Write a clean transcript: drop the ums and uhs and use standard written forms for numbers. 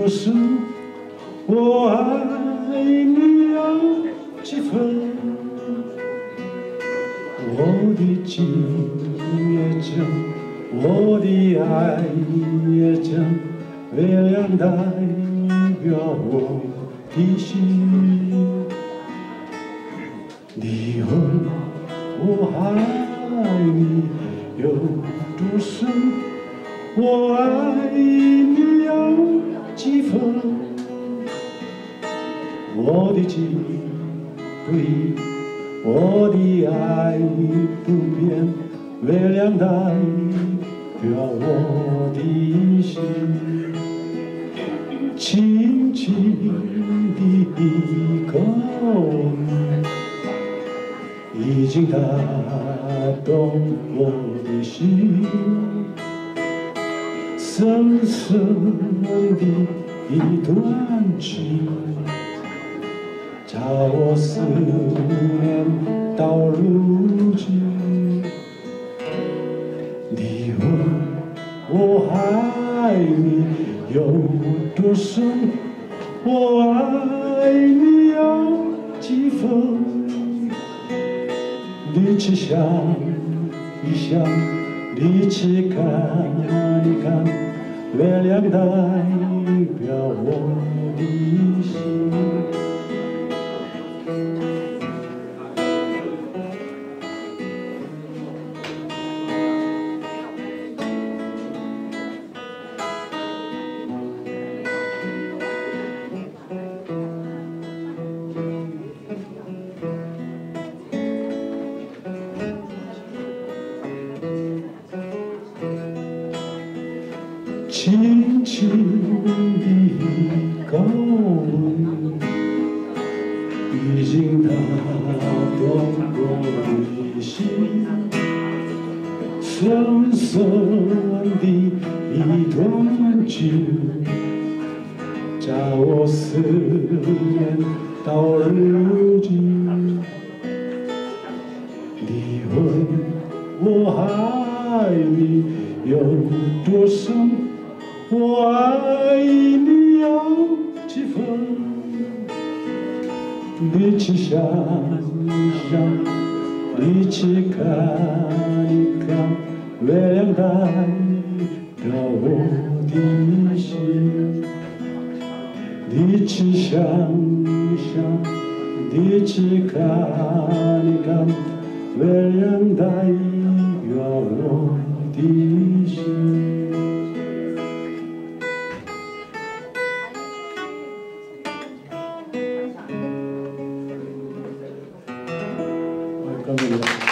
多深，我爱你有几分？我的情也真，我的爱也真，月亮代表我的心。你问我爱你有多深，我爱你有几分？我的情不移，我的爱不变，月亮代表我的心。轻轻的一个吻，已经打动我的心。深深的一段情，叫我思念到如今。你问我爱你有多深，我爱你有几分？你去想一想，你去看一看，月亮代表我的心。轻轻的一个吻，已经打动我的心。深深的一段情，叫我思念到如今。你问我爱你有多深，我爱你有几分？你去想一想，你去看一看，月亮代表我的心。你去想一想，你去看一看，月亮代表我的心。感谢你。